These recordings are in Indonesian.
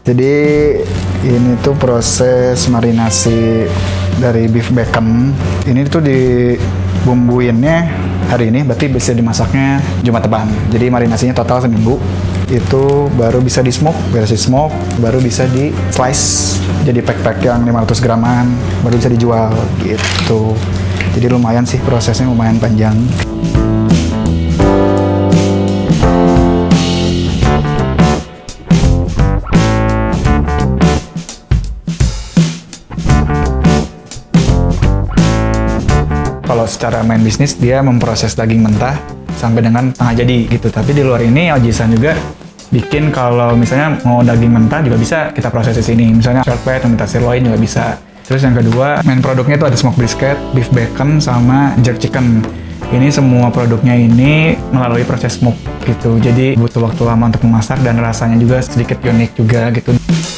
Jadi ini tuh proses marinasi dari beef bacon. Ini tuh dibumbuinnya hari ini, berarti bisa dimasaknya Jumat depan. Jadi marinasinya total seminggu. Itu baru bisa di smoke, versi smoke, baru bisa di slice. Jadi pack-pack yang 500 graman, baru bisa dijual gitu. Jadi lumayan sih, prosesnya lumayan panjang. Kalau secara main bisnis, dia memproses daging mentah sampai dengan tengah jadi gitu. Tapi di luar ini Ojisan juga bikin kalau misalnya mau daging mentah juga bisa kita proses di sini. Misalnya shortbread, minta sirloin juga bisa. Terus yang kedua, main produknya itu ada smoke brisket, beef bacon, sama jerk chicken. Ini semua produknya ini melalui proses smoke gitu. Jadi butuh waktu lama untuk memasak dan rasanya juga sedikit unik juga gitu.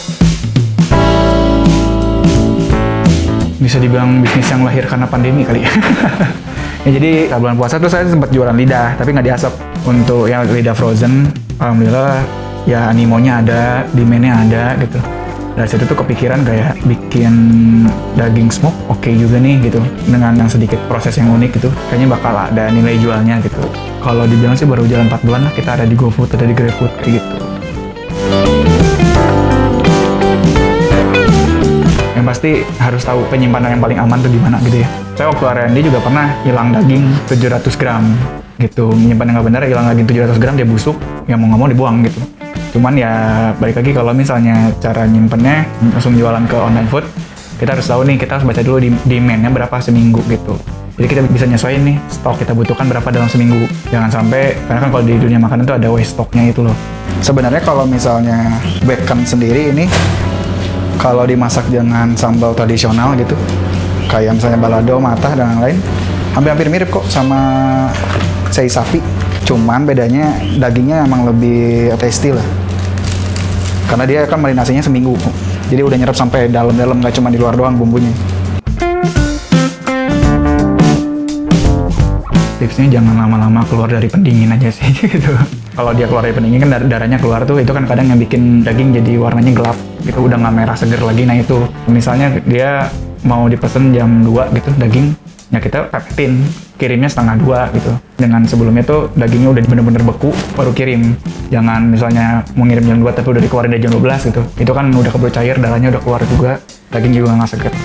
Bisa dibilang bisnis yang lahir karena pandemi kali ya. Ya jadi bulan puasa tuh saya sempat jualan lidah, tapi nggak diasap. Untuk yang lidah frozen, alhamdulillah ya animonya ada, demand-nya ada gitu. Dari situ tuh kepikiran kayak bikin daging smoke oke juga nih gitu. Dengan yang sedikit proses yang unik gitu, kayaknya bakal ada nilai jualnya gitu. Kalau dibilang sih baru jalan 4 bulan lah, kita ada di GoFood, ada di GrabFood kayak gitu. Yang pasti harus tahu penyimpanan yang paling aman tuh gimana gitu ya. Saya waktu R&D juga pernah hilang daging 700 gram gitu. Menyimpan yang nggak benar, hilang daging 700 gram, dia busuk, ya mau nggak mau dibuang gitu. Cuman ya balik lagi kalau misalnya cara nyimpennya langsung jualan ke online food, kita harus tahu nih, kita harus baca dulu demand-nya berapa seminggu gitu. Jadi kita bisa nyesuaiin nih stok kita butuhkan berapa dalam seminggu. Jangan sampai, karena kan kalau di dunia makanan tuh ada waste stoknya itu loh. Sebenarnya kalau misalnya bacon sendiri ini, kalau dimasak dengan sambal tradisional gitu, kayak misalnya balado, matah, dan lain-lain, hampir-hampir mirip kok sama sei sapi. Cuman bedanya dagingnya emang lebih tasty lah. Karena dia kan marinasinya seminggu. Jadi udah nyerap sampai dalam-dalam, nggak cuma di luar doang bumbunya. Tipsnya jangan lama-lama keluar dari pendingin aja sih gitu. Kalau dia keluar dari pendingin kan darahnya keluar tuh, itu kan kadang yang bikin daging jadi warnanya gelap gitu, udah nggak merah seger lagi. Nah itu misalnya dia mau dipesen jam 2 gitu daging, ya kita pepetin, kirimnya setengah 2 gitu. Dengan sebelumnya tuh dagingnya udah bener-bener beku baru kirim. Jangan misalnya mau ngirim jam 2 tapi udah dikeluarin dari jam 12 gitu. Itu kan udah keburu cair, darahnya udah keluar juga, daging juga nggak seger.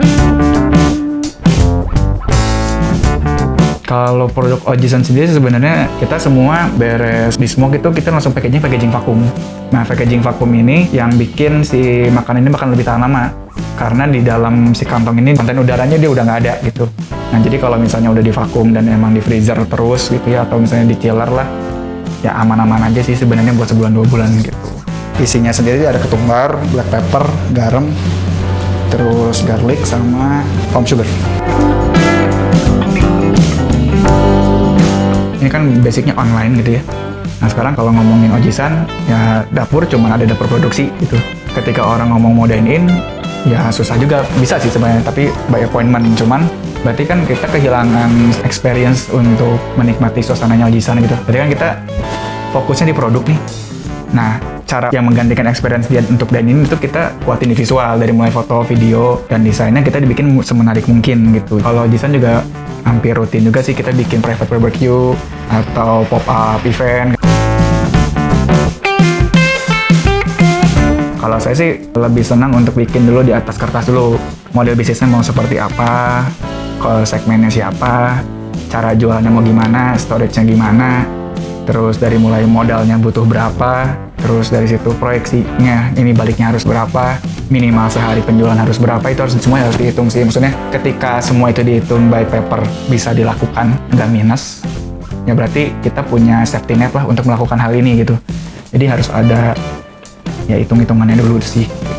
Kalau produk Ojisan sendiri sebenarnya kita semua beres di smoke itu kita langsung packaging vakum. Nah, packaging vakum ini yang bikin si makanan ini bakal lebih tahan lama. Karena di dalam si kantong ini konten udaranya dia udah nggak ada gitu. Nah, jadi kalau misalnya udah di vakum dan emang di freezer terus gitu ya, atau misalnya di chiller lah, ya aman-aman aja sih sebenarnya buat sebulan 2 bulan gitu. Isinya sendiri ada ketumbar, black pepper, garam, terus garlic sama palm sugar. Ini kan basicnya online gitu ya. Nah sekarang kalau ngomongin Ojisan, ya dapur cuma ada dapur produksi gitu. Ketika orang ngomong mau dine in, ya susah juga. Bisa sih sebenarnya, tapi by appointment. Cuman berarti kan kita kehilangan experience untuk menikmati suasananya Ojisan gitu. Jadi kan kita fokusnya di produk nih. Nah cara yang menggantikan experience dia untuk dine in itu kita kuatin di visual, dari mulai foto, video, dan desainnya kita dibikin semenarik mungkin gitu. Kalau Ojisan juga hampir rutin juga sih kita bikin private barbecue atau pop-up event. Kalau saya sih lebih senang untuk bikin dulu di atas kertas dulu. Model bisnisnya mau seperti apa, kalau segmennya siapa, cara jualnya mau gimana, storage-nya gimana, terus dari mulai modalnya butuh berapa, terus dari situ proyeksinya ini baliknya harus berapa, minimal sehari penjualan harus berapa, itu harus semua harus dihitung sih. Maksudnya ketika semua itu dihitung by paper bisa dilakukan nggak minus, ya berarti kita punya safety net lah untuk melakukan hal ini gitu. Jadi harus ada ya hitung-hitungannya dulu sih.